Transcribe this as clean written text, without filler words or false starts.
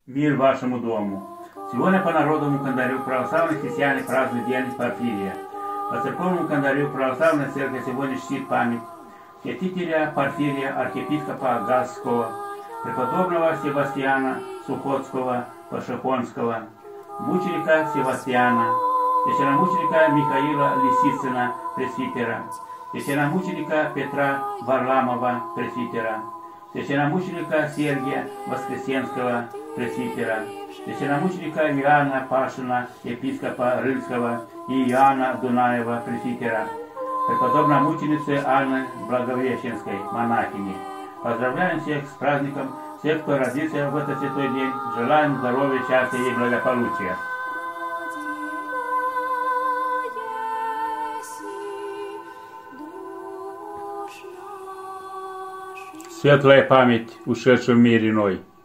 Мир вашему дому. Сегодня по народному календарю православных христиане празднуют День Порфирия. По церковному календарю православная церковь сегодня чтит память святителя Порфирия, архиепископа Газского, преподобного Севастьяна Сухотского, Пашихонского, мученика Севастьяна, священномученика Михаила Лисицына, пресвитера, священномученика Петра Варламова, пресвитера, священномученика Сергия Воскресенского, пресвитера, священномученика Иоанна Пашина, епископа Рыльского, и Иоанна Дунаева, пресвитера, преподобной мученицы Анны Благовещенской, монахини. Поздравляем всех с праздником, всех, кто родился в этот святой день. Желаем здоровья, счастья и благополучия. Светлая память ушедшим в мир иной.